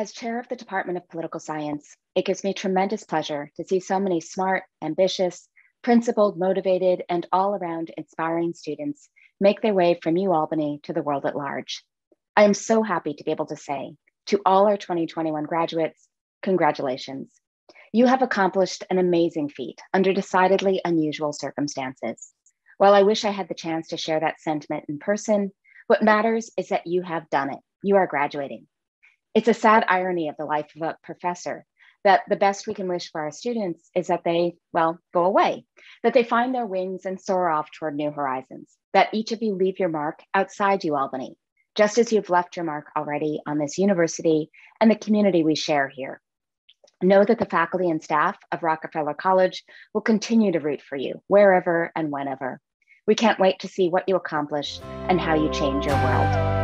As chair of the Department of Political Science, it gives me tremendous pleasure to see so many smart, ambitious, principled, motivated, and all around inspiring students make their way from UAlbany to the world at large. I am so happy to be able to say to all our 2021 graduates, congratulations. You have accomplished an amazing feat under decidedly unusual circumstances. While I wish I had the chance to share that sentiment in person, what matters is that you have done it. You are graduating. It's a sad irony of the life of a professor that the best we can wish for our students is that they, well, go away, that they find their wings and soar off toward new horizons, that each of you leave your mark outside UAlbany, just as you've left your mark already on this university and the community we share here. Know that the faculty and staff of Rockefeller College will continue to root for you wherever and whenever. We can't wait to see what you accomplish and how you change your world.